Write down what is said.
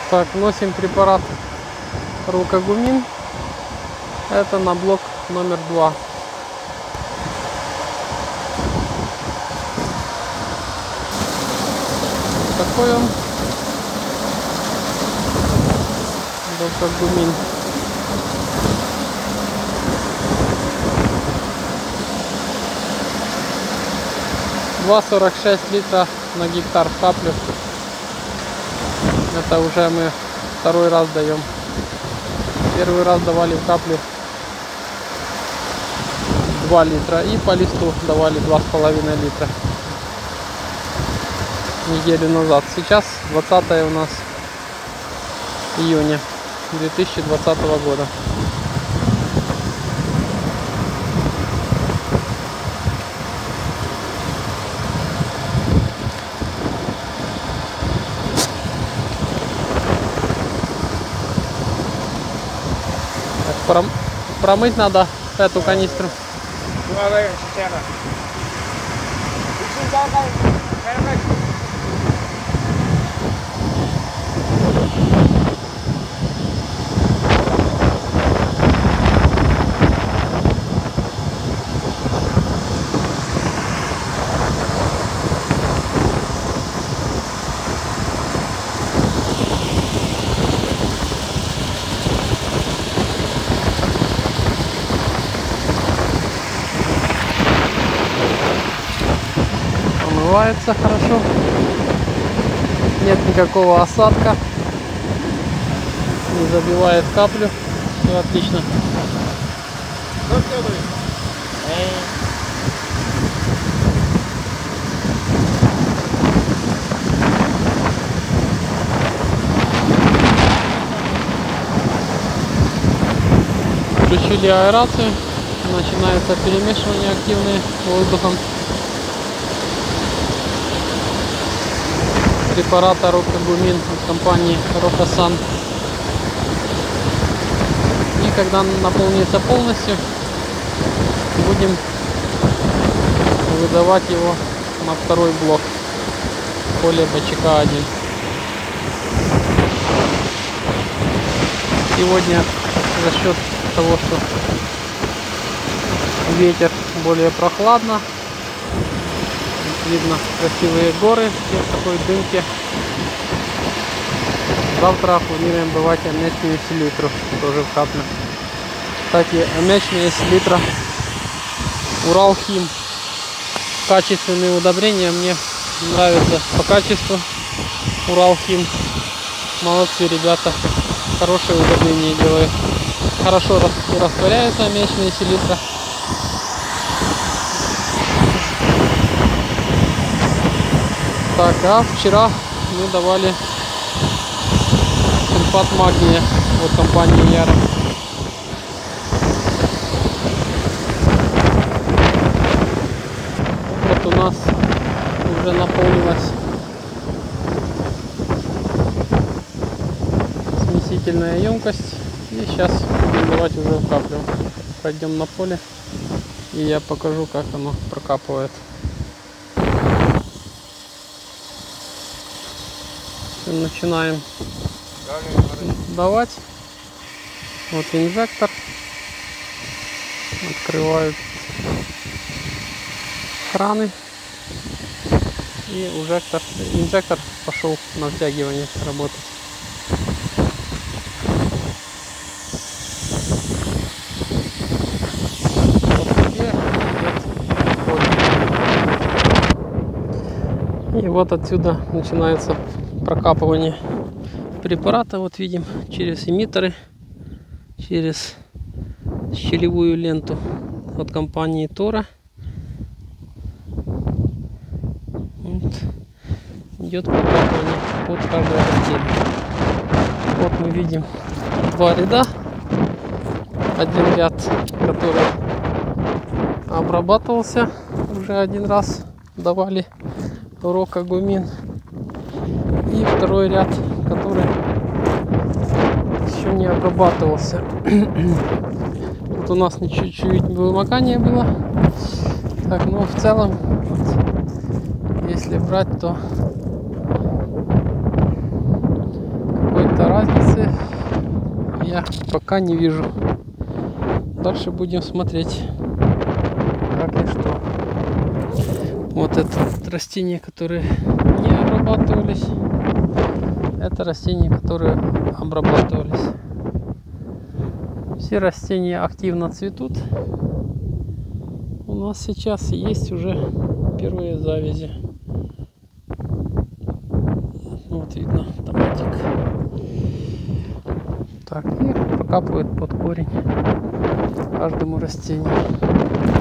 Так, вносим препарат Рокагумин. Это на блок номер 2. Такой он. Рокагумин. $2,46 литра на гектар в каплю. Это уже мы второй раз даем. Первый раз давали в каплю 2 литра и по листу давали 2,5 литра неделю назад. Сейчас 20 у нас июня 2020 года. Промыть надо эту канистру. Омывается хорошо, нет никакого осадка, не забивает каплю, все отлично. Включили аэрацию, начинается перемешивание активное воздухом препарата Рокагумин от компании Рокасан. И когда наполнится полностью, будем выдавать его на второй блок поле БЧК-1. Сегодня за счет того, что ветер, более прохладно, видно красивые горы в такой дымке. Завтра планируем бывать аммиачную селитру тоже в каплю. Кстати, аммиачная селитра Уралхим. Качественные удобрения, мне нравятся по качеству. Уралхим. Молодцы ребята. Хорошее удобрение делают. Хорошо растворяется аммиачная селитра. Так, а вчера мы давали сульфат магния от компании Яра. Вот у нас уже наполнилась смесительная емкость. И сейчас будем давать уже в каплю. Пойдем на поле и я покажу, как оно прокапывает. Начинаем давать. Вот инжектор. Открывают краны. И инжектор пошел на втягивание работать. И вот отсюда начинается прокапывание препарата. Вот видим через эмиттеры, через щелевую ленту от компании Тора. Вот. Идет прокапывание под каждое растение. Вот мы видим 2 ряда. Один ряд, который обрабатывался уже один раз, давали Рокагумин. И второй ряд, который еще не обрабатывался. Тут у нас чуть-чуть вымокание было. Так, ну в целом, вот, если брать, то какой-то разницы я пока не вижу. Дальше будем смотреть, как и что. Вот это растения, которые не обрабатывались. Это растения, которые обрабатывались. Все растения активно цветут. У нас сейчас есть уже первые завязи. Вот видно томатик. Так, и прокапывают под корень каждому растению.